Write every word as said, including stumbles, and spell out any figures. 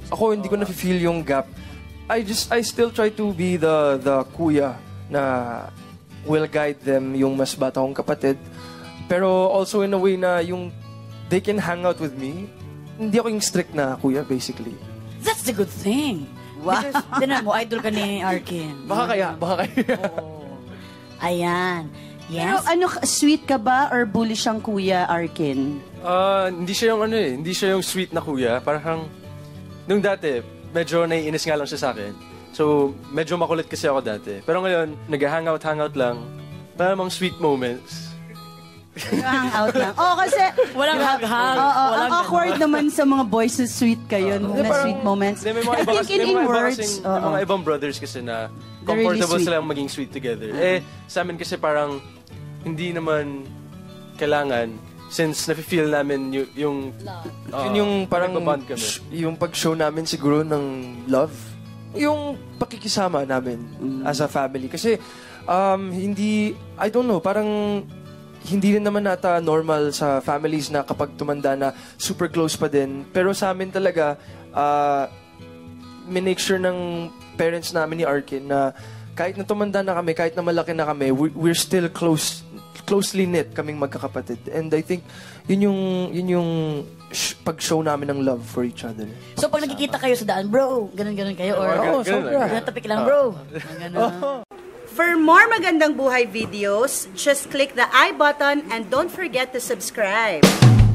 ako hindi ko na-feel yung gap. I just, I still try to be the, the kuya na will guide them, yung mas bata kong kapatid. Pero also in a way na yung they can hang out with me. Hindi ako yung strict na kuya, basically. That's the good thing. Wow. Tinan mo, idol ka ni Arkin. Baka kaya, baka kaya. Oo. Ayan. Yes? Pero ano, sweet ka ba or bullish ang kuya, Arkin? Ah, hindi siya yung ano eh, hindi siya yung sweet na kuya. Parang, nung dati, medyo naiinis nga lang siya sa akin. So, medyo makulit kasi ako dati. Pero ngayon, nag-hangout-hangout lang. Para namang sweet moments. Hangout lang. Oo, kasi... Walang hag-hag. Oo, ang awkward naman sa mga boys na sweet kayo, Uh, na parang, sweet moments. May mga I iba, think kasi, in, may in mga iba words... kasing, uh, may mga ibang brothers kasi na They're really comfortable sweet. silang maging sweet together. Eh, sa amin kasi parang hindi naman kailangan since nafe-feel namin yung... yung uh, Yun yung parang, nagbaband kami. sh- yung pag-show namin siguro ng love. Yung pakikisama namin mm. as a family. Kasi, um, hindi, I don't know, parang hindi rin naman nata normal sa families na kapag tumanda na super close pa din. Pero sa amin talaga, uh, minake sure ng parents namin ni Arkin na kahit na tumanda na kami, kahit na malaki na kami, we're, we're still close closely knit kaming magkakapatid. And I think yun yung yun yung sh- pag-show namin ng love for each other. So pag nakikita kayo sa daan, bro, ganun-ganun kayo? Or, Oo, sobra. Ganun-tapik lang, bro. Ganun. For more magandang buhay videos, just click the I button and don't forget to subscribe.